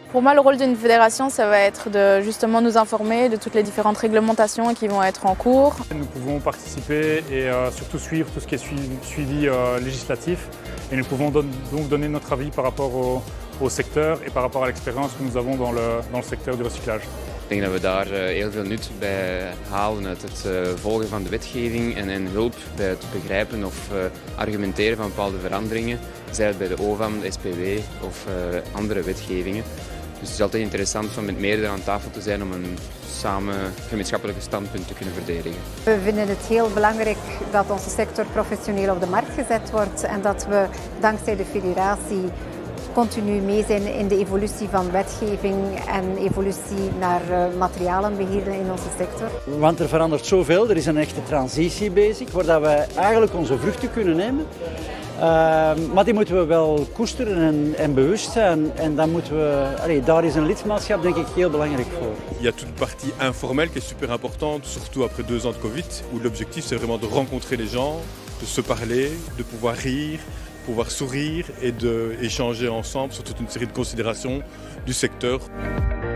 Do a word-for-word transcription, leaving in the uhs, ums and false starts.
Pour moi, le rôle d'une fédération, ça va être de justement nous informer de toutes les différentes réglementations qui vont être en cours. Nous pouvons participer et euh, surtout suivre tout ce qui est suivi, suivi euh, législatif et nous pouvons don donc donner notre avis par rapport au, au secteur et par rapport à l'expérience que nous avons dans le, dans le secteur du recyclage. Ik denk dat we daar heel veel nut bij halen uit het volgen van de wetgeving en, en hulp bij het begrijpen of uh, argumenteren van bepaalde veranderingen, zij het bij de O V A M, de S P W of uh, andere wetgevingen. Dus het is altijd interessant om met meerdere aan tafel te zijn om een samen gemeenschappelijke standpunt te kunnen verdedigen. We vinden het heel belangrijk dat onze sector professioneel op de markt gezet wordt en dat we dankzij de federatie continu mee zijn in de evolutie van wetgeving en evolutie naar materialenbeheer in onze sector. Want er verandert zoveel, er is een echte transitie bezig, waar dat we eigenlijk onze vruchten kunnen nemen. Uh, maar die moeten we wel koesteren en, en bewust zijn. En dan moeten we, allez, daar is een lidmaatschap denk ik heel belangrijk voor. Il y a toute une partie informelle qui est super importante, surtout après deux ans de Covid, où l'objectif c'est vraiment de rencontrer les gens, de se parler, de pouvoir rire, pouvoir sourire et d'échanger ensemble sur toute une série de considérations du secteur.